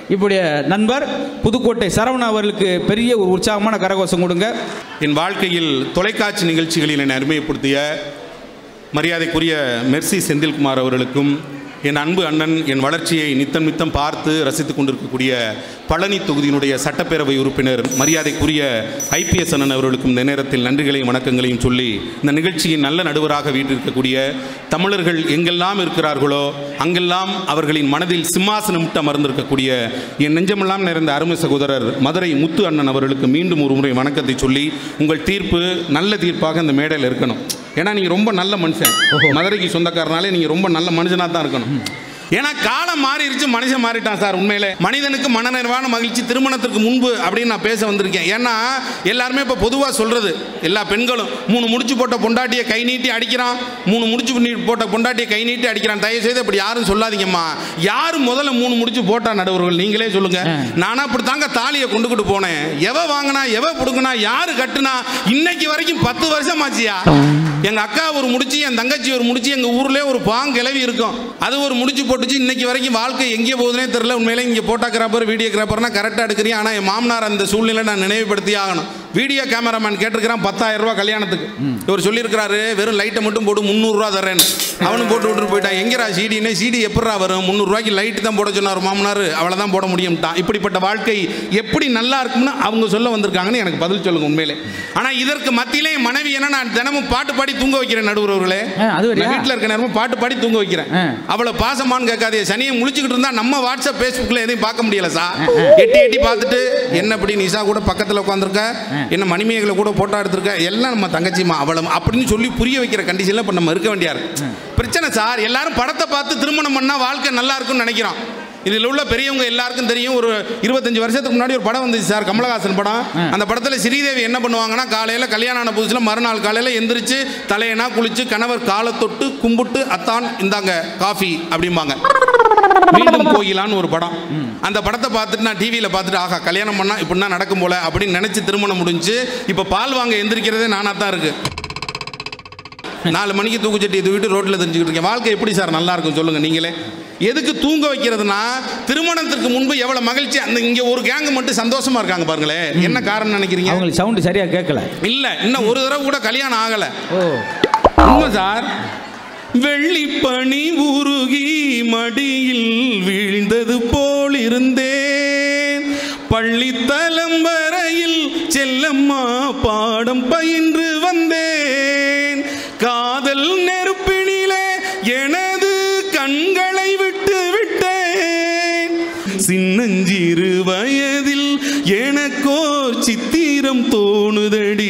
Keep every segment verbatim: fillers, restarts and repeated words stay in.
இப்படி நண்பர் புதுக்கோட்டை சரவணா அவர்களுக்கு பெரிய ஒரு உற்சாகமான கரகோஷம் கொடுங்க. என் வாழ்க்கையில் தொலைக்காட்சி நிகழ்ச்சிகளில் என்னை அறிமுகப்படுத்திய மரியாதைக்குரிய மெர்சி செந்தில்குமார் அவர்களுக்கும், என் அன்பு அண்ணன் என் வளர்ச்சியை நித்தம் நித்தம் பார்த்து ரசித்து கொண்டிருக்கக்கூடிய பழனி தொகுதியினுடைய சட்டப்பேரவை உறுப்பினர் மரியாதைக்குரிய ஐபிஎஸ் அண்ணன் அவர்களுக்கும் இந்த நேரத்தில் நன்றிகளையும் வணக்கங்களையும் சொல்லி, இந்த நிகழ்ச்சியின் நல்ல நடுவராக வீட்டிருக்கக்கூடிய தமிழர்கள் எங்கெல்லாம் இருக்கிறார்களோ அங்கெல்லாம் அவர்களின் மனதில் சிம்மாசனமிட்டு அமர்ந்திருக்கக்கூடிய என் நெஞ்சமெல்லாம் நிறைந்த அருமை சகோதரர் மதுரை முத்து அண்ணன் அவர்களுக்கு மீண்டும் ஒரு முறை வணக்கத்தை சொல்லி, உங்கள் தீர்ப்பு நல்ல தீர்ப்பாக இந்த மேடையில் இருக்கணும். ஏன்னா நீங்கள் ரொம்ப நல்ல மனுஷன், மதுரைக்கு சொந்தக்காரனாலே நீங்கள் ரொம்ப நல்ல மனுஷனாக தான் இருக்கணும். ஏன்னா காலம் மாறிடுச்சு, மனுஷன் மாறிட்டான் சார். உண்மையிலே மனிதனுக்கு மனநிறைவான மகிழ்ச்சி திருமணத்திற்கு முன்பு அப்படின்னு நான் பேச வந்திருக்கேன். ஏன்னா எல்லாருமே இப்போ பொதுவாக சொல்கிறது, எல்லா பெண்களும் மூணு முடிச்சு போட்ட பொண்டாட்டியை கை நீட்டி அடிக்கிறான், மூணு முடிச்சு போட்ட பொண்டாட்டியை கை நீட்டி அடிக்கிறான். தயவு செய்து அப்படி யாரும் சொல்லாதீங்கம்மா. யார் முதல்ல மூணு முடிச்சு போட்டா நடுவர்கள் நீங்களே சொல்லுங்க. நானா அப்படி தாங்க தாலியை கொண்டுகிட்டு போனேன். எவ வாங்கினா எவ பிடுங்கினா யாரு கட்டுனா இன்னைக்கு வரைக்கும் பத்து வருஷம் ஆச்சியா. எங்க அக்கா ஒரு முடிச்சு, என் தங்கச்சி ஒரு முடிச்சு, எங்க ஊர்ல ஒரு பாங்கிழவி இருக்கும், அது ஒரு முடிச்சு போட்டுச்சு. இன்னைக்கு வரைக்கும் வாழ்க்கை எங்கே போகுதுனே தெரியல. உண்மையிலே இங்கே போட்டோகிராஃபர் வீடியோகிராஃபர்னா கரெக்டாக எடுக்கிறீங்க. ஆனால் என் மாமனார் அந்த சூழ்நிலை நான் நினைவுபடுத்தி ஆகணும். வீடியோ கேமராமேன் கேட்டிருக்கிறான் பத்தாயிரம் ரூபா கல்யாணத்துக்கு. இவர் சொல்லியிருக்கிறாரு வெறும் லைட்டை மட்டும் போட்டு முந்நூறுரூவா தரேன்னு. அவனும் போட்டு விட்டுட்டு போயிட்டான். எங்கேரா சீடினே சீடி எப்படா வரும், முந்நூறுரூவாய்க்கு லைட்டு தான் போட சொன்னார் மாமனார், அவளை தான் போட முடியும்ட்டான். இப்படிப்பட்ட வாழ்க்கை எப்படி நல்லா இருக்கும்னு அவங்க சொல்ல வந்திருக்காங்கன்னு எனக்கு பதில் சொல்லுங்க உண்மையிலே. ஆனால் இதற்கு மத்தியிலே மனைவி என்ன, நான் தினமும் பாட்டு பாடி தூங்க வைக்கிறேன் நடுவர்களே. வீட்டில் இருக்க நேரமும் பாட்டு பாடி தூங்க வைக்கிறேன். அவளை பாசமானு கேட்காதே, சனியை முழிச்சுக்கிட்டு இருந்தா நம்ம வாட்ஸ்அப் ஃபேஸ்புக்கில் எதையும் பார்க்க முடியல சார். எட்டி எட்டி பார்த்துட்டு என்ன அப்படி நிஷா கூட பக்கத்தில் உட்காந்துருக்க, என்ன மணிமேகலை கூட போட்டோ எடுத்திருக்க, எல்லாம் நம்ம தங்கச்சிமா அவளை அப்படின்னு சொல்லி புரிய வைக்கிற கண்டிஷனில் இப்போ நம்ம இருக்க வேண்டியாரு. பிரச்சனை சார், எல்லாரும் படத்தை பார்த்து திருமணம் பண்ணால் வாழ்க்கை நல்லா இருக்கும்னு நினைக்கிறோம். இதில் உள்ள பெரியவங்க எல்லாருக்கும் தெரியும். ஒரு இருபத்தஞ்சு வருஷத்துக்கு முன்னாடி ஒரு படம் வந்துச்சு சார், கமலஹாசன் படம். அந்த படத்தில் ஸ்ரீதேவி என்ன பண்ணுவாங்கன்னா, காலையில் கல்யாணம் ஆன புதுசில் மறுநாள் காலையில் எந்திரிச்சு தலையனா குளிச்சு கணவர் காலை தொட்டு கும்பிட்டு அத்தான் இந்தாங்க காஃபி அப்படிம்பாங்க. மீண்டும் கோயிலான்னு ஒரு படம். அந்த படத்தை பார்த்துட்டு நான் டிவியில் பார்த்துட்டு ஆகா கல்யாணம் பண்ணால் இப்படின்னா நடக்கும் போல அப்படின்னு நினச்சி திருமணம் முடிஞ்சு இப்போ பால் வாங்க எந்திரிக்கிறதே நானாக தான் இருக்கு. நாலு மணிக்கு தூக்குச்சட்டி இது விட்டு ரோட்டில் தெரிஞ்சுக்கிட்டு இருக்கேன். வாழ்க்கை எப்படி சார் நல்லா இருக்கும் சொல்லுங்க நீங்களே. எதுக்கு தூங்க வைக்கிறதுனா, திருமணத்திற்கு முன்பு எவ்வளவு மகிழ்ச்சி. அந்த இங்க ஒரு கேங் மட்டும் சந்தோஷமா இருக்காங்க பாருங்களேன். என்ன காரணம் நினைக்கிறீங்க? அவங்களுக்கு சவுண்ட் சரியா கேட்கல. இல்ல இன்னும் ஒரு தடவை கூட கல்யாணம் ஆகல. ஓ உண்மை சார். வெள்ளிப்பனி உருகி மடியில் வீழ்ந்தது போல் இருந்தேன், பள்ளி தலைவரையில் செல்லம்மா பாடம் பயின்று வந்தேன், காதல் நெருப்பினிலே எனது கண்களை விட்டு விட்டேன், சின்னஞ்சிறு வயதில் எனக்கோர் சித்திரம் தோணுதடி,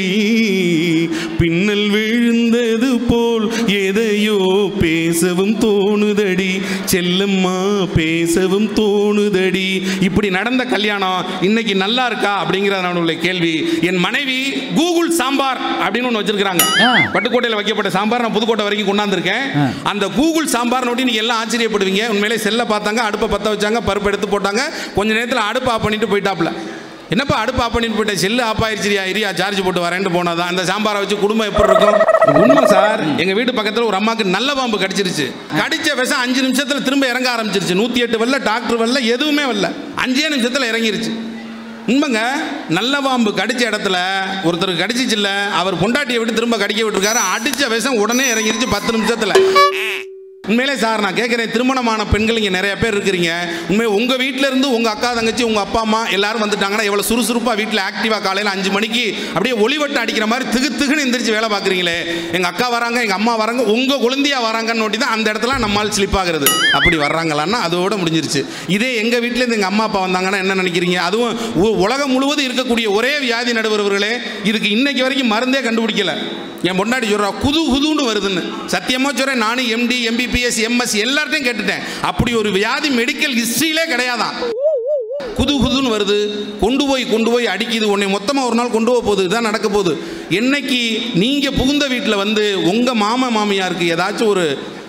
பின்னல் விழுந்தது போல் எதையோ பேசவும் தோணுதடி, செல்லம்மா பேசவும் தோணுதடி. இப்படி நடந்த கல்யாணம் இன்னைக்கு நல்லா இருக்கா அப்படிங்கிறத கேள்வி. என் மனைவி கூகுள் சாம்பார் அப்படின்னு ஒன்று வச்சிருக்காங்க. பட்டுக்கோட்டையில் வைக்கப்பட்ட சாம்பார் நான் புதுக்கோட்டை வரைக்கும் கொண்டாந்துருக்கேன். அந்த கூகுள் சாம்பார் நோட்டி நீங்க எல்லாம் ஆச்சரியப்படுவீங்க. உண்மையிலே செல்ல பார்த்தாங்க, அடுப்பை பற்ற வச்சாங்க, பருப்பு எடுத்து போட்டாங்க, கொஞ்ச நேரத்தில் அடுப்பு ஆஃப் பண்ணிட்டு போயிட்டாப்ல. என்னப்பா அடுப்பு ஆஃப் பண்ணிட்டு போயிட்டேன், செல்லு ஆஃப் ஆயிடுச்சியா, இரியா சார்ஜ் போட்டு வரேன்ட்டு போனாதான். அந்த சாம்பாரை வச்சு குடும்பம் எப்படி இருக்கும்? உண்மை சார். எங்க வீட்டு பக்கத்தில் ஒரு அம்மாவுக்கு நல்ல பாம்பு கடிச்சிருச்சு. கடிச்ச விஷம் அஞ்சு நிமிஷத்துல திரும்ப இறங்க ஆரம்பிச்சிருச்சு. நூத்தி எட்டு வரல, டாக்டர் வரல, எதுவுமே வரல, அஞ்சே நிமிஷத்துல இறங்கிருச்சு. உண்மைங்க. நல்ல பாம்பு கடிச்ச இடத்துல ஒருத்தருக்கு கடிச்சிச்சு இல்ல, அவர் பொண்டாட்டியை விட்டு திரும்ப கடிக்க விட்டுருக்காரு. அடிச்ச விஷம் உடனே இறங்கிருச்சு பத்து நிமிஷத்துல. உண்மையிலே சார் நான் கேட்குறேன், திருமணமான பெண்கள் இங்கே நிறைய பேர் இருக்கிறீங்க. உண்மையை உங்கள் வீட்டில் இருந்து உங்கள் அக்கா தங்கச்சி உங்கள் அப்பா அம்மா எல்லாரும் வந்துட்டாங்கன்னா எவ்வளோ சுறுசுறுப்பாக வீட்டில் ஆக்டிவாக காலையில் அஞ்சு மணிக்கு அப்படியே ஒளிவட்டம் அடிக்கிற மாதிரி திகு திகுன்னு எந்திரிச்சு வேலை பார்க்குறீங்களே. எங்கள் அக்கா வராங்க, எங்கள் அம்மா வராங்க, உங்கள் குழந்தையா வராங்கன்னு நோட்டி தான் அந்த இடத்துல நம்மால் ஸ்லிப் ஆகுறது. அப்படி வர்றாங்களான்னா அதோட முடிஞ்சிருச்சு. இதே எங்கள் வீட்டிலேருந்து எங்கள் அம்மா அப்பா வந்தாங்கன்னா என்ன நினைக்கிறீங்க? அதுவும் உலகம் முழுவதும் இருக்கக்கூடிய ஒரே வியாதி நடுவர்களே, இதுக்கு இன்னைக்கு வரைக்கும் மருந்தே கண்டுபிடிக்கல. என் பொண்டாடி சொல்றா குது குதுன்னு வருதுன்னு. சத்தியமா சொல்றேன், நானும் எம்டி எம்பிபிஎஸ் எம்எஸ் எல்லார்ட்டையும் கேட்டுட்டேன். அப்படி ஒரு வியாதி மெடிக்கல் ஹிஸ்டரியிலே கிடையாதான். குது குதுன்னு வருது, கொண்டு போய் கொண்டு போய் அடிக்குது, உன்னை மொத்தமாக ஒரு நாள் கொண்டு போக போகுது. இதுதான் நடக்க போகுது. என்னைக்கு நீங்கள் புகுந்த வீட்டில் வந்து உங்கள் மாமா மாமியாருக்கு ஏதாச்சும் ஒரு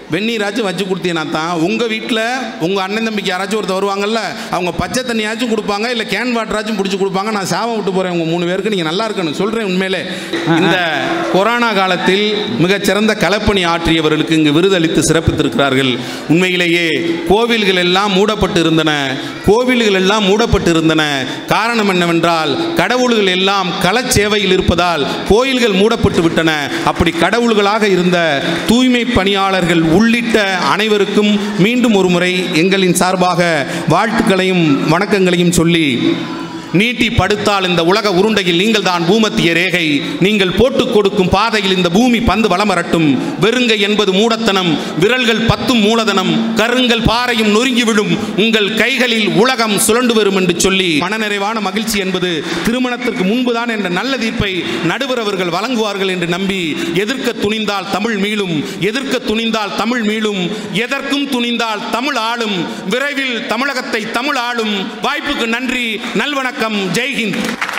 வெந்நீராச்சும் வச்சு கொடுத்தீங்கன்னா தான் உங்கள் வீட்டில் உங்கள் அண்ணன் தம்பிக்கு யாராச்சும் ஒருத்தர் வருவாங்கல்ல, அவங்க பச்சை தண்ணியாச்சும் கொடுப்பாங்க, இல்லை கேன் வாட்டராச்சும் பிடிச்சி கொடுப்பாங்க. நான் சாபம் விட்டு போகிறேன் உங்கள் மூணு பேருக்கு, நீங்கள் நல்லா இருக்கணும் சொல்கிறேன். உண்மையிலே இந்த கொரோனா காலத்தில் மிகச்சிறந்த களப்பணி ஆற்றியவர்களுக்கு இங்கு விருதளித்து சிறப்பித்திருக்கிறார்கள். உண்மையிலேயே கோவில்கள் எல்லாம் மூடப்பட்டு இருந்தன, கோவில்கள் எல்லாம் மூடப்பட்டு இருந்தன. காரணம் என்னவென்றால் கடவுள்கள் எல்லாம் களச்சேவையில் இருப்பதால் கோயில்கள் மூடப்பட்டு விட்டன. அப்படி கடவுள்களாக இருந்த தூய்மை பணியாளர்கள் உள்ளிட்ட அனைவருக்கும் மீண்டும் ஒரு முறை எங்களின் சார்பாக வாழ்த்துக்களையும் வணக்கங்களையும் சொல்லி, நீட்டி படுத்தால் இந்த உலக உருண்டையில் நீங்கள் தான் பூமத்திய ரேகை, நீங்கள் போட்டுக் கொடுக்கும் பாதையில் இந்த பூமி பந்து வலம் வரட்டும். வெறுங்கை என்பது மூடத்தனம், விரல்கள் பத்தும் மூலதனம், கருங்கல் பாறையும் நொறுங்கிவிடும், உங்கள் கைகளில் உலகம் சுழண்டு வரும் என்று சொல்லி, மனநிறைவான மகிழ்ச்சி என்பது திருமணத்திற்கு முன்புதான் என்ற நல்ல தீர்ப்பை நடுவர் அவர்கள் வழங்குவார்கள் என்று நம்பி, எதிர்க்க துணிந்தால் தமிழ் மீளும், எதிர்க்க துணிந்தால் தமிழ் மீளும், எதற்கும் துணிந்தால் தமிழ் ஆளும், விரைவில் தமிழகத்தை தமிழ் ஆளும். வாய்ப்புக்கு நன்றி, நல்வணக்கம், ஜெய்ஹிந்த்.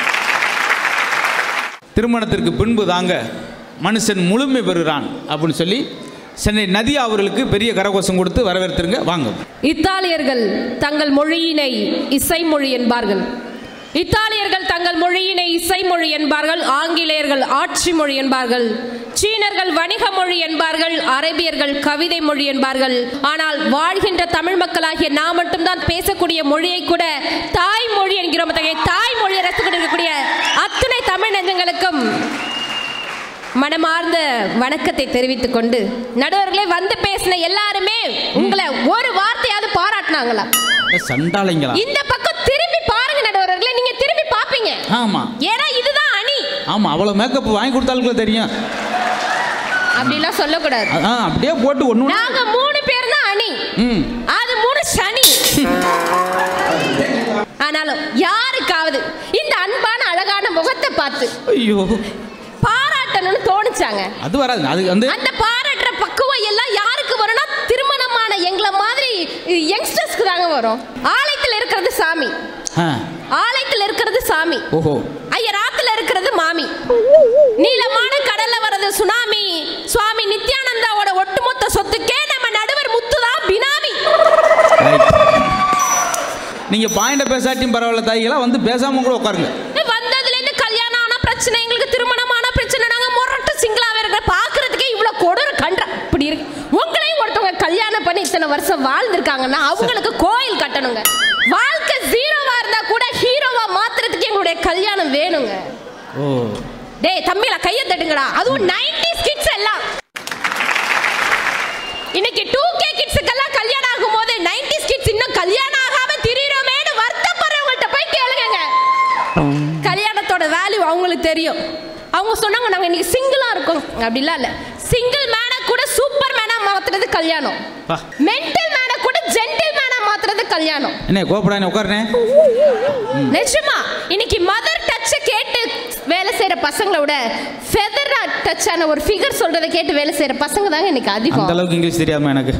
திருமணத்திற்கு பின்பு தாங்க மனுஷன் முழுமை பெறுகிறான் அப்படின்னு சொல்லி சென்னை நதியா அவர்களுக்கு பெரிய கரகோஷம் கொடுத்து வரவேற்றுங்க. வாங்க. இத்தாலியர்கள் தங்கள் மொழியினை இசைமொழி என்பார்கள். இத்தாலியர்கள் தங்கள் மொழியினை இசைமொழி என்பார்கள். ஆங்கிலேயர்கள் ஆட்சி மொழி என்பார்கள். சீனர்கள் வணிக மொழி என்பார்கள். அரேபியர்கள் கவிதை மொழி என்பார்கள். ஆனால் வாழ்கின்ற தமிழ் மக்களாகிய நாம் மட்டும்தான் பேசக்கூடிய மொழியை கூட தாய்மொழி என்கிறோம். தாய்மொழியை ரசிக்கக்கூடிய அத்தனை தமிழ் நெஞ்சங்களுக்கும் மனமார்ந்த வணக்கத்தை தெரிவித்துக் கொண்டு, நடுவர்களே வந்து பேசின எல்லாருமே உங்களை ஒரு வார்த்தையாவது பாராட்டினாங்களா? சண்டாளைங்களா? இந்த பக்கம் திரும்பி பாருங்க நடுவர்களே, நீங்க திரும்பி பாப்பீங்க. ஆமா, ஏன்னா இதுதான் அணி. ஆமா, அவ்வளவு மேக்கப் வாங்கி கொடுத்தாலும் தெரியும். அப்படிலாம் சொல்லக்கூடாது. அப்படியே போட்டு ஒண்ணு. நாங்க மூணு பேர் தான் அணி, அது மூணு சனி. ஆனாலும் யாருக்காவது இந்த அன்பான அழகான முகத்தை பார்த்து ஐயோ பாராட்டணும்னு தோணுச்சாங்க? அது வராது. அது வந்து அந்த பாராட்டுற பக்குவம் எல்லாம் யாருக்கு வரும்னா திருமணமான எங்களை மாதிரி யங்ஸ்டர்ஸ்க்கு தாங்க வரும். ஆலயத்தில் இருக்கிறது சாமி, ஆலயத்தில் இருக்கிறது சாமி, ஓஹோ, ஐயராத்துல இருக்கிறது மாமி, நீலமான கடல்ல வர்றது சுனாமி, சுவாமி நித்யானந்தாவோட ஒட்டுமொத்த சொத்துக்கே நம்ம நடுவர் முத்துதான் பினாமி. நீங்க பாயிண்ட பேசாட்டியும் பரவாயில்ல, தாய்களா வந்து பேசாம கூட உட்காருங்க. வந்ததுல இருந்து கல்யாணம் ஆன பிரச்சனை, எங்களுக்கு திருமணமான பிரச்சனை, நாங்க முரட்டு சிங்களாவே இருக்கிற பாக்குறதுக்கே இவ்வளவு கொடூர கண்ட இப்படி இருக்கு. உங்களையும் ஒருத்தவங்க கல்யாணம் பண்ணி இத்தனை வருஷம் வாழ்ந்திருக்காங்கன்னா அவங்களுக்கு கோயில் கட்டணுங்க. வாழ்க்கை ஜீரோவா இருந்தா கூட ஹீரோவா மாத்துறதுக்கு எங்களுடைய கல்யாணம் வேணுங்க. ஓ டேய் தம்பில கைய தட்டுங்கடா. அதுவும் நைன்டீஸ் கிட்ஸ் எல்லாம் இன்னைக்கு டூ கே கிட்ஸ்க்கெல்லாம் கல்யாணம் ஆகும்போது நைன்டீஸ் கிட்ஸ் இன்னும் கல்யாணம் ஆகாம திரிறோமேன்னு வருத்தப்படுறவங்கள்ட்ட போய் கேளுங்க. கல்யாணத்தோட வேல்யூ அவங்களுக்கு தெரியும். அவங்க சொன்னாங்க நாங்க இன்னைக்கு சிங்கிளா இருக்கோம். அப்படிலாம் இல்ல, சிங்கிள் மேனை கூட சூப்பர் மேனா மாத்துறது கல்யாணம், மென்டல் மேனை கூட ஜென்டில் மேனா மாத்துறது கல்யாணம். என்ன கோபப்படானே உட்கார்னே. நிஜமா இன்னைக்கு மதர் டச்ச கேட்டு வேலை செய்யற பசங்களை விட ஃபெதர் டச்சான ஒரு ஃபிகர் சொல்றதை கேட்டு வேலை செய்யற பசங்க தாங்க இன்னைக்கு அதிகம். அந்த அளவுக்கு இங்கிலீஷ் தெரியாம எனக்கு.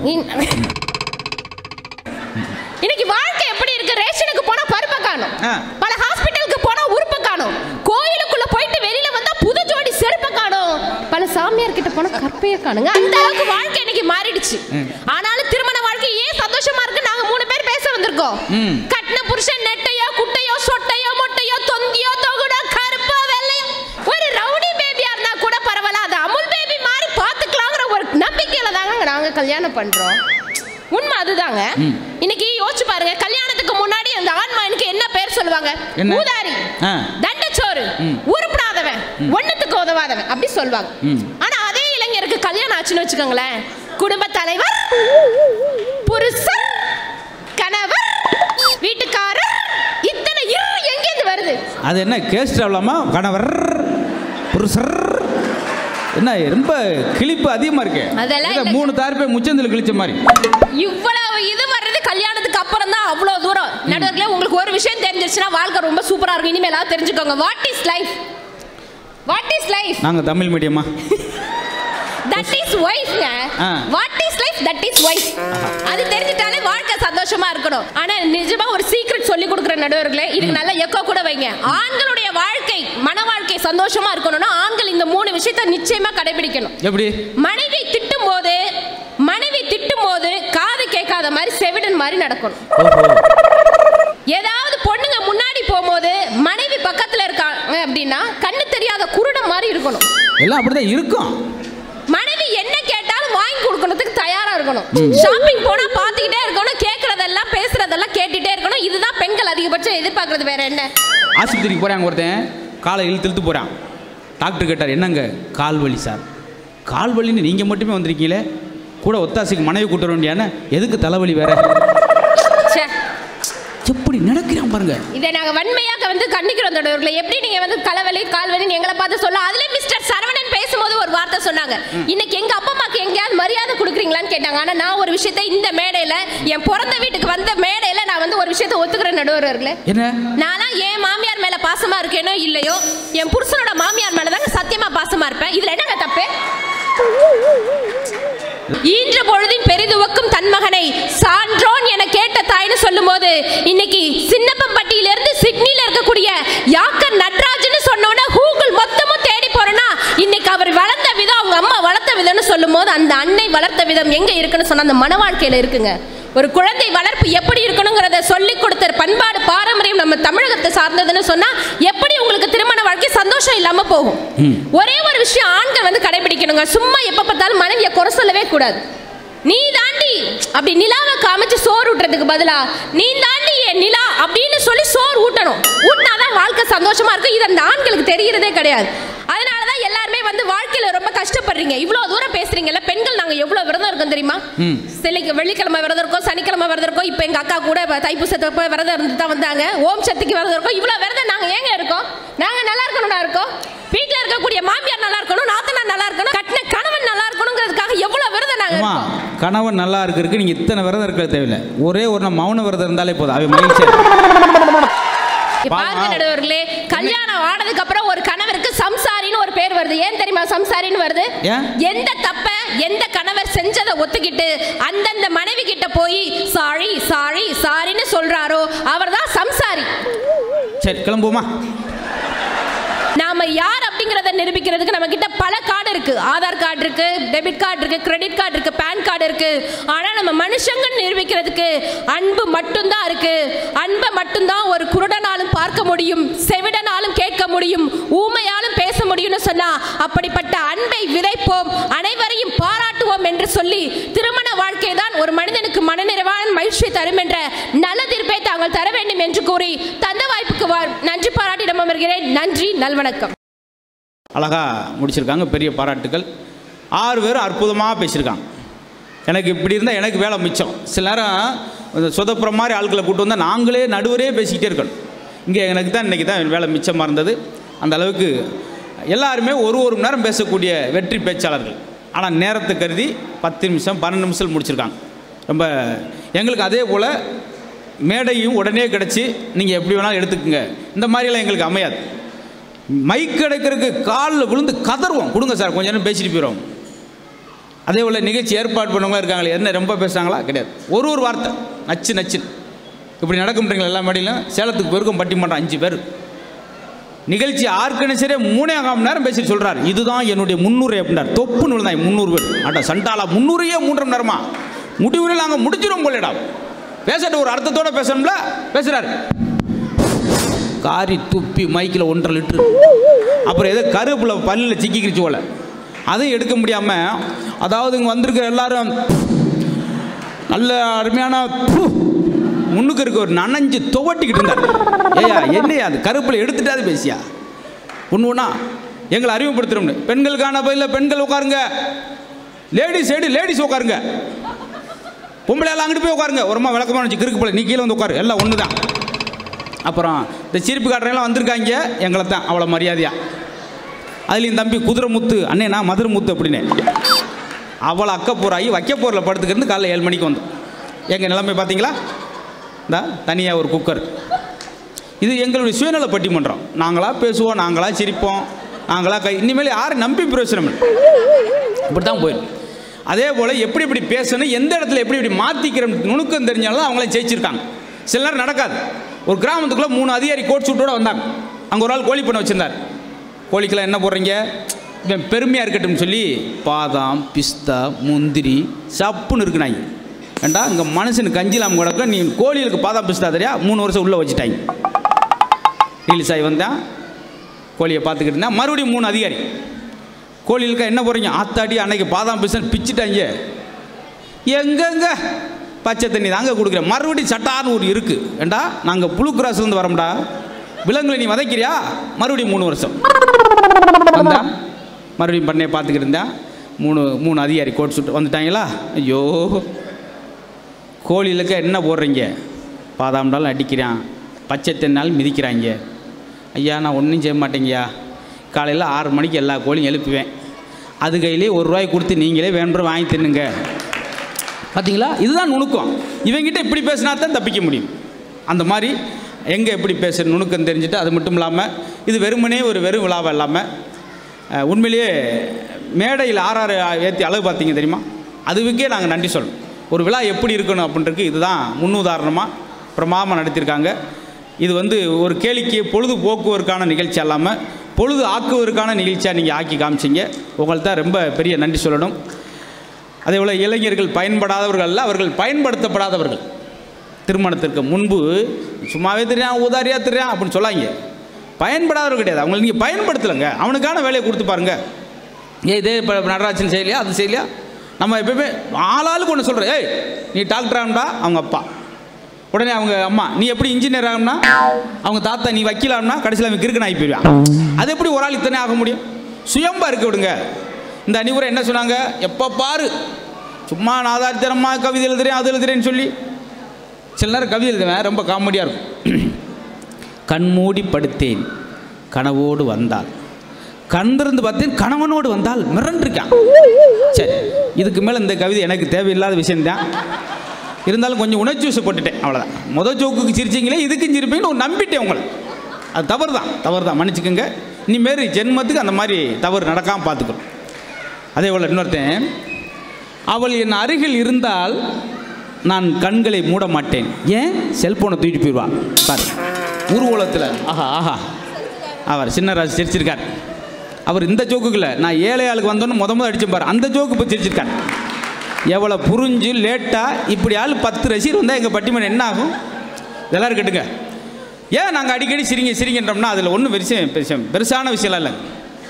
இன்னைக்கு வாழ்க்கை எப்படி இருக்கு? ரேஷனுக்கு போனா பருப்பை காணும், பல ஹாஸ்பிட்டலுக்கு போனா உறுப்பை காணும், கோயிலுக்குள்ள போயிட்டு வெளியில வந்தா புது ஜோடி செருப்பை காணும், பல சாமியார் கிட்ட போனா கற்பையை காணுங்க. அந்த அளவுக்கு வாழ்க்கை இன்னைக்கு மாறிடுச்சு. ஆனாலும் திருமண வாழ்க்கை ஏன் சந்தோஷமா இருக்கு? நாங்க மூணு பேர் பேச வந்திருக்கோம். கட்டின புருஷன் நெட்டையோ குட்டையோ சொட்டையோ மொட்டையோ தொந்தியோ தொகுடோ கருப்போ வெள்ளையோ ஒரு ரவுடி பேபியா இருந்தா கூட பரவாயில்ல, அது அமுல் பேபி மாதிரி பாத்துக்கலாங்கிற ஒரு நம்பிக்கையில தாங்க நாங்க கல்யாணம் பண்றோம். உண்மை அதுதாங்க. இன்னைக்கு யோசிச்சு பாருங்க, கல்யாணத்துக்கு முன்னாடி அந்த ஆண்மகனுக்கு என்ன பேர் சொல்லுவாங்க? ஊதாரி, தண்டச்சோறு, உருப்படாதவன், ஒண்ணுத்துக்கு உதவாதவன் அப்படி சொல்லுவாங்க. ஆனா அதே இளைஞருக்கு கல்யாணம் ஆச்சுன்னு வச்சுக்கோங்களேன், குடும்ப தலைவர், புருஷன், கணவர், வீட்டுக்காரர், இத்தனை இரு எங்கிருந்து வருது? அது என்ன கேஸ் ப்ராப்ளமா? கணவர், புருஷர், என்ன ரொம்ப கிளிப்பு அதிகமா இருக்கு. அதெல்லாம் மூணு தார் போய் முச்சந்தில் கிழிச்ச மாதிரி இவ்வளவு இது வர்றது கல்யாணத்துக்கு அப்புறம் தான். அவ்வளவு தூரம் நடுவர்களே, உங்களுக்கு ஒரு விஷயம் தெரிஞ்சிருச்சுன்னா வாழ்க்கை ரொம்ப சூப்பரா இருக்கும். இனிமேலாவது தெரிஞ்சுக்கோங்க. What is life? What is life? நாங்க தமிழ் மீடியமா? தட் இஸ் வைஃப்ங்க. What is life? That is wife. அது தெரிஞ்சிட்டாலே வாழ்க்கை சந்தோஷமா இருக்கணும். ஆனா நிஜமா ஒரு சீக்ரெட் சொல்லி கொடுக்குற நடுவர்களே, இதுக்கு நல்ல எக்கோ கூட வைங்க. ஆண்களுடைய வாழ்க்கை, மன வாழ்க்கை சந்தோஷமா இருக்கணும்னா ஆண்கள் இந்த மூணு விஷயத்தை நிச்சயமா கடைபிடிக்கணும். எப்படி? மனைவி திட்டும் போது, மனைவி இல்லாத மாதிரி செவிடன் மாதிரி நடக்கணும். ஏதாவது பொண்ணுங்க முன்னாடி போகும்போது மனைவி பக்கத்துல இருக்காங்க அப்படின்னா கண்ணு தெரியாத குருடன் மாதிரி இருக்கணும். எல்லாம் அப்படிதான் இருக்கும். மனைவி என்ன கேட்டாலும் வாங்கி கொடுக்கறதுக்கு தயாரா இருக்கணும். ஷாப்பிங் போனா பாத்துக்கிட்டே இருக்கணும், கேட்கறதெல்லாம் பேசுறதெல்லாம் கேட்டுட்டே இருக்கணும். இதுதான் பெண்கள் அதிகபட்சம் எதிர்பார்க்கறது. வேற என்ன? ஆஸ்பத்திரிக்கு போறாங்க, ஒருத்தன் காலை இழுத்து இழுத்து போறான். டாக்டர் கேட்டார், என்னங்க? கால் வலி சார். கால் வலின்னு நீங்க மட்டுமே வந்திருக்கீங்களே, கூட ஒத்தாசைக்கு மனைவி கூட்ட வேண்டியான, எதுக்கு தலைவலி வேற? எப்படி நடக்கிறான் பாருங்க. இதை நாங்க வன்மையாக வந்து கண்டிக்கிறோம் தொடர்களை. எப்படி நீங்க வந்து தலைவலி கால்வலின்னு எங்களை பார்த்து சொல்ல. அதுல மிஸ்டர் சரவணன் பேசும்போது ஒரு வார்த்தை சொன்னாங்க, இன்னைக்கு எங்க அப்பா அம்மாக்கு எங்கேயாவது மரியாதை கொடுக்குறீங்களான்னு கேட்டாங்க. ஆனா நான் ஒரு விஷயத்தை இந்த மேடையில, என் பிறந்த வீட்டுக்கு வந்த மேடையில நான் வந்து ஒரு விஷயத்தை ஒத்துக்கிறேன் நடுவர்களே. என்ன? நான்லாம் என் மாமியார் மேல பாசமா இருக்கேனோ இல்லையோ, என் புருஷனோட மாமியார் மேலதாங்க சத்தியமா பாசமா இருப்பேன். இதுல என்னங்க தப்பு? ஈன்ற பொழுதின் பெரிதுவக்கும் தன் மகனை சான்றோன் என கேட்ட தாய்னு சொல்லும் போது, இன்னைக்கு சின்னப்பம்பட்டியில இருந்து சிட்னில இருக்கக்கூடிய யாக்கர் நட்ராஜ்னு சொன்னோன்னா கூகுள் மொத்தமும் தேடி போறேன்னா, இன்னைக்கு அவர் வளர்த்த விதம், அவங்க அம்மா வளர்த்த விதம்னு சொல்லும் போது, அந்த அன்னை வளர்த்த விதம் எங்க இருக்குன்னு சொன்னா அந்த மன வாழ்க்கையில இருக்குங்க. ஒரு குழந்தை வளர்ப்பு எப்படி இருக்கணுங்கிறத சொல்லி கொடுத்த பண்பாடு பாரம்பரியம் நம்ம தமிழகத்தை சார்ந்ததுன்னு சொன்னா எப்படி உங்களுக்கு திருமண வாழ்க்கை சந்தோஷம் இல்லாம போகும்? ஒரே ஒரு விஷயம் ஆண்கள் வந்து கடைபிடிக்கணுங்க, சும்மா எப்ப பார்த்தாலும் மனைவியை குறை சொல்லவே கூடாது. நீ தாண்டி அப்படி நிலாவை காமிச்சு சோறு ஊட்டுறதுக்கு பதிலா நீ தாண்டி என் நிலா அப்படின்னு சொல்லி சோறு ஊட்டணும். ஊட்டினாதான் வாழ்க்கை சந்தோஷமா இருக்கும். இது அந்த ஆண்களுக்கு தெரியறதே கிடையாது. அதனாலதான் எல்லாருமே வந்து வாழ்க்கையில ரொம்ப கஷ்டப்படுறீங்க. இவ்வளவு தூரம் பேசுறீங்கல்ல, பெண்கள் நாங்க எவ்வளவு விரதம் இருக்கோம் தெரியுமா? சிலைக்கு வெள்ளிக்கிழமை விரதம் இருக்கோம், சனிக்கிழமை விரதம் இருக்கோம். இப்ப எங்க அக்கா கூட தைப்பூசத்தை விரதம் இருந்து தான் வந்தாங்க. ஓம் சக்திக்கு விரதம் இருக்கோம். இவ்வளவு விரதம் நாங்க ஏங்க இருக்கோம்? நாங்க நல்லா இருக்கணும்னா இருக்கோம். வீட்டுல இருக்கக்கூடிய மாமியார் நல்லா இருக்கணும், நாத்தனார் நல்லா இருக்கணும், கட்டின கணவன் நல்லா இருக்கணுங்கிறதுக்காக எவ்வளவு விரதம் நாங்க இருக்கோம். கணவன் நல்லா இருக்கிறதுக்கு நீங்க இத்தனை விரதம் இருக்க தேவையில்லை. ஒரே ஒரு மௌன விரதம் இருந்தாலே போதும். அவன் மகிழ்ச்சி. பாருங்க நடுவர்களே, கல்யாணம் ஆனதுக்கு அப்புறம் ஒரு கணவருக்கு சம்சாரின்னு ஒரு பேர் வருது. ஏன் தெரியுமா சம்சாரின்னு வருது? எந்த தப்ப எந்த கணவர் செஞ்சதை ஒத்துக்கிட்டு அந்தந்த மனைவி கிட்ட போய் சாரி சாரி சாரின்னு சொல்றாரோ அவர்தான் சம்சாரி. சரி கிளம்புமா. நாம யார் அப்படிங்கறத நிரூபிக்கிறதுக்கு நம்ம கிட்ட பல கார்டு இருக்கு. ஆதார் கார்டு இருக்கு, டெபிட் கார்டு இருக்கு, கிரெடிட் கார்டு இருக்கு, பேன் கார்டு இருக்கு. ஆனா நம்ம மனுஷங்க நிரூபிக்கிறதுக்கு அன்பு மட்டும்தான் இருக்கு. அன்பை மட்டும்தான் ஒரு குருடனாலும் பார்க்க முடியும், செவிடனாலும் கேட்க முடியும், ஊமையாலும் பேச முடியும்னு சொன்னா அப்படிப்பட்ட அன்பை விதைப்போம், அனைவரையும் பாராட்டுவோம் என்று சொல்லி திருமண வாழ்க்கை தான் ஒரு மனிதனுக்கு மனநிறைவான மகிழ்ச்சியை தரும் என்ற நல்ல தீர்ப்பை தாங்கள் தர வேண்டும் என்று கூறி தந்த வாய்ப்புக்கு நன்றி பாராட்டி நம்ம வருகிறேன். நன்றி, நல்வணக்கம். அழகா முடிச்சிருக்காங்க, பெரிய பாராட்டுகள். ஆறு பேரும் அற்புதமாக பேசியிருக்காங்க. எனக்கு இப்படி இருந்தால் எனக்கு வேலை மிச்சம். சில நேரம் சொதப்புற மாதிரி ஆட்களை கூட்டு வந்தால் நாங்களே நடுவரே பேசிக்கிட்டே இருக்கணும். இங்கே எனக்கு தான் இன்றைக்கி தான் வேலை மிச்சமாக இருந்தது. அந்த அளவுக்கு எல்லாருமே ஒரு ஒரு மணி நேரம் பேசக்கூடிய வெற்றி பேச்சாளர்கள். ஆனால் நேரத்தை கருதி பத்து நிமிஷம் பன்னெண்டு நிமிஷம் முடிச்சிருக்காங்க. ரொம்ப எங்களுக்கு அதே போல் மேடையும் உடனே கிடச்சி நீங்கள் எப்படி வேணாலும் எடுத்துக்கோங்க, இந்த மாதிரியெல்லாம் எங்களுக்கு அமையாது. மைக் கிடைக்கிறதுக்கு காலில் விழுந்து கதறுவோம், கொடுங்க சார் கொஞ்ச நேரம் பேசிட்டு போயிடுவோம். அதே போல் நிகழ்ச்சி ஏற்பாடு பண்ணவங்க இருக்காங்களே, என்ன ரொம்ப பேசுகிறாங்களா? கிடையாது. ஒரு ஒரு வார்த்தை நச்சு நச்சு இப்படி நடக்கும்ன்றீங்களா? எல்லா மேடையிலும் சேலத்துக்கு போயிருக்கும் பட்டிமன்றம் அஞ்சு பேர் நிகழ்ச்சி ஆர்கனைசரே மூணே கால் மணி நேரம் பேசிட்டு சொல்கிறார், இதுதான் என்னுடைய முந்நூறு அப்படின்னார். தொப்புன்னு விழுந்தாங்க முந்நூறு பேர். ஆட்டா சண்டாலா முந்நூறையே மூன்றரை மணி நேரமா முடிவுரையில் நாங்கள் முடிச்சிடும் போலேடா. பேசட்டு ஒரு அர்த்தத்தோடு பேசணும்ல, பேசுகிறாரு. காரி துப்பி மைக்கில் ஒன்றரை லிட்டரு. அப்புறம் ஏதோ கருவேப்பிலை பல்லில் சிக்கிக்கிச்சு போல, அதையும் எடுக்க முடியாமல், அதாவது இங்கே வந்திருக்கிற எல்லாரும் நல்ல அருமையான முன்னுக்கு இருக்க ஒரு நனைஞ்சு துவட்டிக்கிட்டு இருந்தார். ஏயா என்னையா அது கருவேப்பிலை எடுத்துட்டாது பேசியா ஒன்று ஒன்றா எங்களை அறிமுகப்படுத்துகிறோம்னு. பெண்களுக்கான பதில் பெண்கள் உட்காருங்க, லேடிஸ் சைடு லேடிஸ் உட்காருங்க, பொம்பளை எல்லாம் அங்கிட்டு போய் உட்காருங்க. ஒருமா விளக்கமாக வச்சு கிறுக்கு போல நீ கீழே வந்து உட்காரு, எல்லாம் ஒன்று தான். அப்புறம் இந்த சிரிப்பு காட்டுறவங்களாம் வந்திருக்காங்க, எங்களை தான் அவ்வளோ மரியாதையா. அதுலேயும் தம்பி குதிரை முத்து அண்ணே நான் மதுரை முத்து அப்படின்னு அவளை அக்கப்போராகி வைக்கப்போரில் படுத்துக்கிறது. காலைல ஏழு மணிக்கு வந்தோம். எங்கள் நிலைமை பார்த்தீங்களா? இந்த தனியாக ஒரு குக்கர். இது எங்களுடைய சுயநல பட்டிமன்றம். நாங்களாக பேசுவோம், நாங்களாக சிரிப்போம், நாங்களாக கை. இனிமேல் யாரும் நம்பி பிரயோசனம் இப்படி தான் போயிடும். அதே போல் எப்படி எப்படி பேசணும், எந்த இடத்துல எப்படி எப்படி மாற்றிக்கிற நுணுக்கம் தெரிஞ்சாலும் அவங்களே ஜெயிச்சிருக்காங்க. சில நேரம் நடக்காது. ஒரு கிராமத்துக்குள்ளே மூணு அதிகாரி கோட் சூட்டோடு வந்தாங்க. அங்கே ஒரு ஆள் கோழி பண்ண வச்சுருந்தார். கோழிக்கெல்லாம் என்ன போடுறீங்க, பெருமையாக இருக்கட்டும் சொல்லி பாதாம் பிஸ்தா முந்திரி சப்புன்னு இருக்குனாங்க. ஏண்டா இங்கே மனுஷனுக்கு கஞ்சிலாம் கிடக்க நீ கோழிகளுக்கு பாதாம் பிஸ்தா தெரியா மூணு வருஷம் உள்ளே வச்சுட்டாங்க. ரிலீஸ் ஆகி வந்தேன், கோழியை பார்த்துக்கிட்டு இருந்தேன். மறுபடியும் மூணு அதிகாரி கோழிகளுக்கு என்ன போகிறீங்க, ஆத்தாடி அன்னைக்கு பாதாம் பிஸ்தான் பிச்சுட்டாங்க, எங்கெங்க பச்சை தண்ணி தாங்க கொடுக்குறேன். மறுபடியும் சட்டான்னு ஒரு இருக்குது, ஏண்டா நாங்கள் புழு கிராஸ்லேருந்து வரோம்டா, விலங்குகளை நீ வதைக்கிறியா, மறுபடியும் மூணு வருஷம் வந்தா. மறுபடியும் பண்ணையை பார்த்துக்கிட்டு இருந்தேன். மூணு மூணு அதிகாரி கோட் சுட்டு வந்துட்டாங்களா. ஐயோ, கோழிகளுக்கு என்ன போடுறீங்க, பாதாம்டாலும் அடிக்கிறான், பச்சை தென்னாலும் மிதிக்கிறாங்க. ஐயா நான் ஒன்றும் செய்ய மாட்டேங்கய்யா, காலையில் ஆறு மணிக்கு எல்லா கோழியும் எழுப்புவேன், அது கையிலே ஒரு ரூபாய் கொடுத்து நீங்களே வேணுற வாங்கி தின்னுங்க. பார்த்தீங்களா, இதுதான் நுணுக்கம். இவங்கிட்ட இப்படி பேசினா தான் தப்பிக்க முடியும். அந்த மாதிரி எங்கே எப்படி பேசுகிற நுணுக்கம் தெரிஞ்சுட்டு, அது மட்டும் இல்லாமல் இது வெறுமனே ஒரு வெறும் விழாவாக இல்லாமல் உண்மையிலேயே மேடையில் ஆறாறு ஏற்றி அளவு பார்த்தீங்க தெரியுமா, அதுவுக்கே நாங்கள் நன்றி சொல்லணும். ஒரு விழா எப்படி இருக்கணும் அப்படின்றது இதுதான் முன்னுதாரணமாக பிரமாதமாக நடத்தியிருக்காங்க. இது வந்து ஒரு கேளிக்கை பொழுது போக்குவதற்கான நிகழ்ச்சி இல்லாமல் பொழுது ஆக்குவதற்கான நிகழ்ச்சியாக நீங்கள் ஆக்கி காமிச்சிங்க. உங்கள்கிட்ட ரொம்ப பெரிய நன்றி சொல்லணும். அதே போல் இளைஞர்கள் பயன்படாதவர்கள் அல்ல, அவர்கள் பயன்படுத்தப்படாதவர்கள். திருமணத்திற்கு முன்பு சும்மாவே தெரியான் ஊதாரியாக தெரியான் அப்படின்னு சொல்லாங்க, பயன்படாதவர்கள் கிடையாது. அவங்களை நீங்கள் பயன்படுத்தலைங்க, அவனுக்கான வேலையை கொடுத்து பாருங்கள். ஏ இதே இப்போ நடராஜன் செய்யலையா, அது செய்யலையா, நம்ம எப்பவுமே ஆளாளுக்கு ஒன்று சொல்கிறேன். ஏய் நீ டாக்டர் ஆகும்டா அவங்க அப்பா, உடனே அவங்க அம்மா நீ எப்படி இன்ஜினியர் ஆகும்னா அவங்க தாத்தா, நீ வக்கீலாம்னா கடைசியில் அவன் கிறுக்கன் ஆகி போயிடுவான். அது எப்படி ஒரு ஆள் இத்தனை ஆக முடியும்? சுயம்பா இருக்க விடுங்க. இந்த அணிவுரை என்ன சொன்னாங்க, எப்போ பாரு சும்மா நாதாரித்தனமாக கவிதை எழுதுறேன் அது எழுதுறேன்னு சொல்லி. சில நேரம் கவிதை எழுதுவேன், ரொம்ப காமெடியாக இருக்கும். கண்மூடி படுத்தேன் கனவோடு வந்தால், கண்திருந்து பார்த்தேன் கணவனோடு வந்தால் மிரண்டிருக்கான். சரி, இதுக்கு மேலே இந்த கவிதை எனக்கு தேவையில்லாத விஷயம்தான். இருந்தாலும் கொஞ்சம் உணர்ச்சி வசப்பட்டுட்டேன், அவ்வளோதான். முதல் ஜோக்குக்கு சிரிச்சிங்களே இதுக்கும் சிரிப்பீங்கன்னு ஒரு நம்பிட்டேன் உங்களை. அது தவறு தான், தவறு தான், மன்னிச்சுக்கோங்க. இனிமாரி ஜென்மத்துக்கு அந்த மாதிரி தவறு நடக்காமல் பார்த்துக்கணும். அதே போல் இன்னொருத்தன், அவள் என் அருகில் இருந்தால் நான் கண்களை மூட மாட்டேன். ஏன்? செல்ஃபோனை தூக்கிட்டு போயிடுவான். பாரு ஊர்வலத்தில் ஆஹா ஆஹா அவர் சின்னராஜ் சிரிச்சிருக்கார். அவர் இந்த ஜோக்குக்குள்ள நான் ஏழை ஆளுக்கு வந்தோன்னு முத முதல் அடிச்சு பாரு, அந்த ஜோக்கு இப்போ சிரிச்சிருக்கார். எவ்வளோ புரிஞ்சு லேட்டாக இப்படி ஆள் பத்து ரசிகர் வந்தால் எங்கள் பட்டிமன்றம் என்ன ஆகும்? இதெல்லாம் கேட்டுங்க. ஏன் நாங்கள் அடிக்கடி சிரிங்க சிரிங்கன்றோம்னா அதில் ஒன்றும் விஷயம் பெருசம் பெருசான விஷயம்லாம் இல்லை.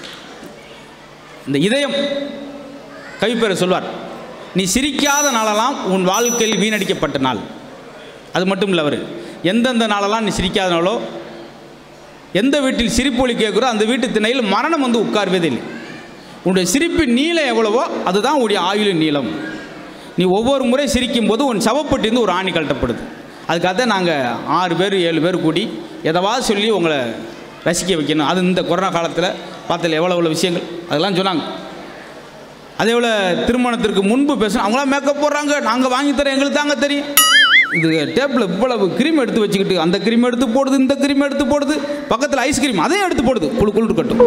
இந்த இதயம் கவிப்பேரை சொல்வார், நீ சிரிக்காத நாளெல்லாம் உன் வாழ்க்கையில் வீணடிக்கப்பட்ட நாள். அது மட்டும் இல்லை, அவர் எந்தெந்த நாளெல்லாம் நீ சிரிக்காத நாளோ, எந்த வீட்டில் சிரிப்பொலி கேட்குறோ அந்த வீட்டு திணையில் மரணம் வந்து உட்கார்வதே இல்லை. உன்னுடைய சிரிப்பின் நீளம் எவ்வளவோ அதுதான் உடைய ஆயுளின் நீளம். நீ ஒவ்வொரு முறை சிரிக்கும் போது உன் சவப்பட்டிருந்து ஒரு ஆணி கழட்டப்படுது. அதுக்காக தான் நாங்கள் ஆறு பேர் ஏழு பேர் கூடி எதவாது சொல்லி உங்களை ரசிக்க வைக்கணும். அது இந்த கொரோனா காலத்தில் பார்த்தல எவ்வளோ எவ்வளோ விஷயங்கள் அதெல்லாம் சொன்னாங்க. அதே போல் திருமணத்திற்கு முன்பு பேசணும், அவங்களாம் மேக்கப் போடுறாங்க, நாங்கள் வாங்கி தரோம், எங்களுக்கு தாங்க தெரியும். இது டேப்பில் இவ்வளவு கிரீம் எடுத்து வச்சுக்கிட்டு அந்த கிரீம் எடுத்து போடுது, இந்த கிரீம் எடுத்து போடுது, பக்கத்தில் ஐஸ்கிரீம் அதையும் எடுத்து போடுது, குழு குழு கட்டும்.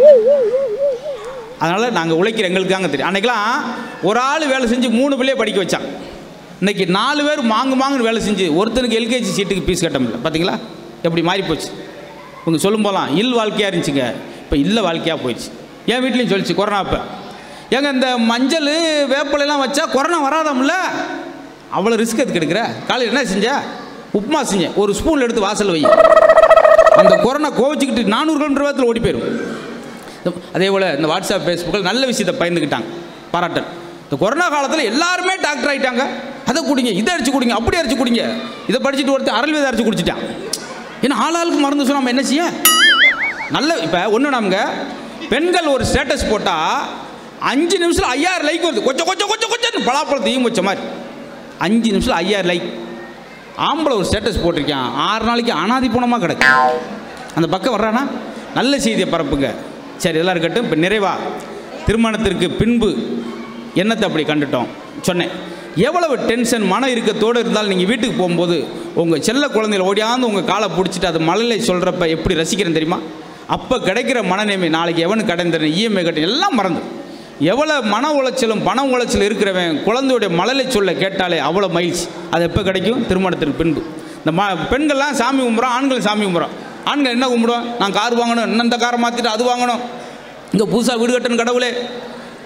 அதனால் நாங்கள் உழைக்கிற எங்களுக்கு தாங்க தெரியும். அன்றைக்கெலாம் ஒரு ஆள் வேலை செஞ்சு மூணு பிள்ளையை படிக்க வச்சாங்க. இன்றைக்கி நாலு பேர் மாங்கு மாங்குன்னு வேலை செஞ்சு ஒருத்தனுக்கு எல்கேஜி சீட்டுக்கு ஃபீஸ் கட்ட முடியல. பார்த்தீங்களா எப்படி மாறி போச்சு? உங்கள் சொல்லும் போகலாம் இல் வாழ்க்கையாக இருந்துச்சுங்க, இப்போ இல்லை வாழ்க்கையாக போயிடுச்சு. என் வீட்லேயும் சொல்லிச்சு கொரோனா. இப்போ ஏங்க இந்த மஞ்சள் வேப்பிலையெல்லாம் வச்சா கொரோனா வராதாம்ல, அவ்வளோ ரிஸ்க் எதுக்கு எடுக்கிற? காலையில் என்ன செஞ்ச? உப்புமா செஞ்சேன், ஒரு ஸ்பூனில் எடுத்து வாசல் வை, அந்த கொரோனா கோவிச்சுக்கிட்டு நானூறு கிலோமீட்டர் வேகத்தில் ஓடி போயிடும். அதே போல் இந்த வாட்ஸ்அப் ஃபேஸ்புக்கில் நல்ல விஷயத்தை பயந்துக்கிட்டாங்க, பாராட்டல். இந்த கொரோனா காலத்தில் எல்லாருமே டாக்டர் ஆகிட்டாங்க. அதை குடிங்க, இதை அடிச்சு குடிங்க, அப்படி அடிச்சு குடிங்க. இதை படிச்சுட்டு ஒருத்தர் அரல்வேதை அரைச்சி குடிச்சிட்டான். ஏன்னா ஆளாளுக்கு மருந்து சொன்னால் நம்ம என்ன செய்ய? நல்ல இப்போ ஒன்று நமக்கு பெண்கள் ஒரு ஸ்டேட்டஸ் போட்டால் அஞ்சு நிமிஷத்தில் ஐயாயிரம் லைக் வருது. கொஞ்சம் கொஞ்சம் கொஞ்சம் கொஞ்சம் பலாப்பழத்தையும் வச்ச மாதிரி அஞ்சு நிமிஷத்தில் ஐயாயிரம் லைக். ஆம்பளை ஒரு ஸ்டேட்டஸ் போட்டிருக்கேன், ஆறு நாளைக்கு அனாதி பூனமாக கிடக்கு. அந்த பக்கம் வர்றானா நல்ல செய்தியை பரப்புங்க. சரி, இதெல்லாம் இருக்கட்டும். இப்போ நிறைவாக திருமணத்திற்கு பின்பு என்னத்தை அப்படி கண்டுட்டோம் சொன்னேன். எவ்வளவு டென்ஷன் மன இறுக்கத்தோடு இருந்தாலும் நீங்கள் வீட்டுக்கு போகும்போது உங்கள் செல்ல குழந்தைகள் ஓடியாந்து உங்கள் காலை பிடிச்சிட்டு அது மலையில் சொல்கிறப்ப எப்படி ரசிக்கிறேன் தெரியுமா? அப்போ கிடைக்கிற மனநிலைமை நாளைக்கு எவனுக்கு கடைந்தேன் இஎம்ஐ கட்ட எல்லாம் மறந்து எவ்வளோ மன உளைச்சலும் பண உளைச்சல் இருக்கிறவன் குழந்தையுடைய மழலை சொல்ல கேட்டாலே அவ்வளோ மகிழ்ச்சி. அது எப்போ கிடைக்கும்? திருமணத்திற்கு பின்பு. இந்த ம பெண்கள்லாம் சாமி கும்பிட்றோம், ஆண்கள் சாமி கும்பிட்றோம். ஆண்கள் என்ன கும்பிடுவோம்? நான் கார் வாங்கணும், இன்னும் இந்த காரை மாற்றிட்டு அது வாங்கணும், இங்கே புதுசாக வீடு கட்டணும் கடவுளே.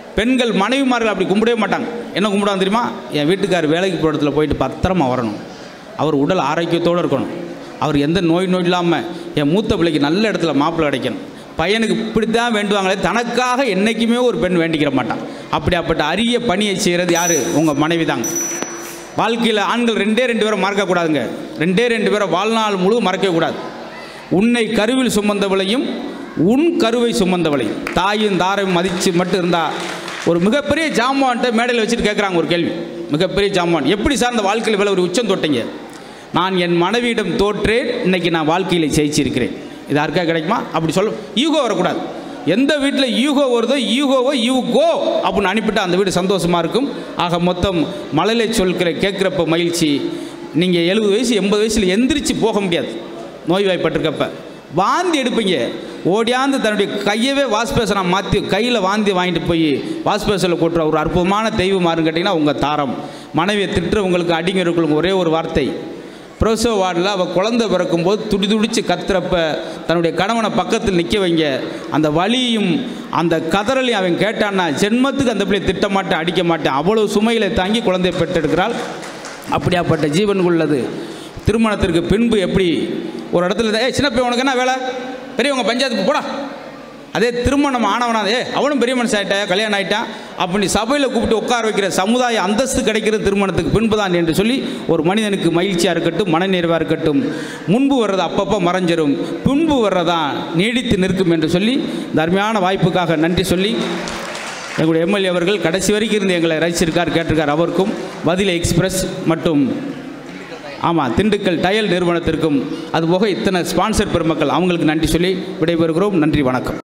பெண்கள் மனைவிமார்கள் அப்படி கும்பிடவே மாட்டாங்க. என்ன கும்பிடுவாங்க தெரியுமா? என் வீட்டுக்கார் வேலைக்கு போகிற இடத்துல போயிட்டு பத்திரமா வரணும், அவர் உடல் ஆரோக்கியத்தோடு இருக்கணும், அவர் எந்த நோய் நோய் இல்லாமல் என் மூத்த பிள்ளைக்கு நல்ல இடத்துல மாப்பிள்ளை கிடைக்கணும். பையனுக்கு இப்படி தான் வேண்டுவாங்களே, தனக்காக என்றைக்குமே ஒரு பெண் வேண்டிக்கிற மாட்டான். அப்படியாப்பட்ட அரிய பணியை செய்கிறது யார்? உங்கள் மனைவி தாங்க. வாழ்க்கையில் ஆண்கள் ரெண்டே ரெண்டு பேரை மறக்கக்கூடாதுங்க. ரெண்டே ரெண்டு பேரை வாழ்நாள் முழு மறக்கக்கூடாது. உன்னை கருவில் சுமந்தவளையும் உன் கருவை சுமந்தவளையும். தாயும் தாரையும் மதித்து மட்டும் இருந்தால் ஒரு மிகப்பெரிய ஜாமான்ட்ட மேடையில் வச்சுட்டு கேட்குறாங்க ஒரு கேள்வி. மிகப்பெரிய ஜாமான், எப்படி சார் அந்த வாழ்க்கையில் இவ்வளோ ஒரு உச்சம் தொட்டீங்க? நான் என் மனைவியிடம் தோற்றேன், இன்றைக்கி நான் வாழ்க்கையில் ஜெயிச்சிருக்கிறேன். இது யாருக்கா கிடைக்குமா? அப்படி சொல்ல ஈகோ வரக்கூடாது. எந்த வீட்டில் ஈகோ வருதோ ஈகோவோ யூ கோ அப்படின்னு அனுப்பிட்டு அந்த வீடு சந்தோஷமாக இருக்கும். ஆக மொத்தம் மழலை சொல்கிற கேட்குறப்ப மகிழ்ச்சி. நீங்கள் எழுபது வயசு எண்பது வயசில் எந்திரிச்சு போக முடியாது. நோய்வாய்ப்பட்டிருக்கப்ப வாந்தி எடுப்பீங்க. ஓடியாந்து தன்னுடைய கையவே வாஷ்பேசனை மாற்றி கையில் வாந்தி வாங்கிட்டு போய் வாஷ்பேசனில் கொட்டுற ஒரு அற்புதமான தெய்வம் மாறுன்னு கேட்டிங்கன்னா உங்கள் தாரம். மனைவியை திட்டுறவங்களுக்கு அடிங்கிறவங்களுக்கு ஒரே ஒரு வார்த்தை. பிரசவ வார்டில் அவள் குழந்தை பிறக்கும்போது துடி துடித்து கத்துறப்ப தன்னுடைய கணவனை பக்கத்தில் நிற்க வைங்க. அந்த வலியும் அந்த கதறலையும் அவன் கேட்டான்னா ஜென்மத்துக்கு அந்த பிள்ளையை திட்ட மாட்டேன், அடிக்க மாட்டேன், அவ்வளோ சுமைகளை தாங்கி குழந்தையை பெற்றெடுக்கிறாள். அப்படியாப்பட்ட ஜீவன் உள்ளது. திருமணத்திற்கு பின்பு எப்படி ஒரு இடத்துல ஏ சின்ன பையன் உனக்கு என்ன வேலை, பெரியவங்க பஞ்சாயத்துக்கு போடா. அதே திருமணம் ஆனவனா ஏ அவனும் பெரிய மனுஷன் ஆகிட்டா, கல்யாணம் ஆகிட்டான் அப்படி சபையில் கூப்பிட்டு உட்கார வைக்கிற சமுதாய அந்தஸ்து கிடைக்கிறது திருமணத்துக்கு பின்பு தான் என்று சொல்லி ஒரு மனிதனுக்கு மகிழ்ச்சியாக இருக்கட்டும், மனநிறைவாக இருக்கட்டும். முன்பு வர்றது அப்பப்போ மறைஞ்சிரும், பின்பு வர்றதான் நீடித்து நிற்கும் என்று சொல்லி இந்த அருமையான வாய்ப்புக்காக நன்றி சொல்லி எங்களுடைய எம்எல்ஏ அவர்கள் கடைசி வரைக்கும் இருந்து எங்களை ரசிச்சிருக்கார், கேட்டிருக்கார். அவருக்கும் பதில் எக்ஸ்பிரஸ் மற்றும் ஆமாம் திண்டுக்கல் டயல் நிறுவனத்திற்கும் அதுபோக இத்தனை ஸ்பான்சர் பெருமக்கள் அவங்களுக்கு நன்றி சொல்லி விடைபெறுகிறோம். நன்றி, வணக்கம்.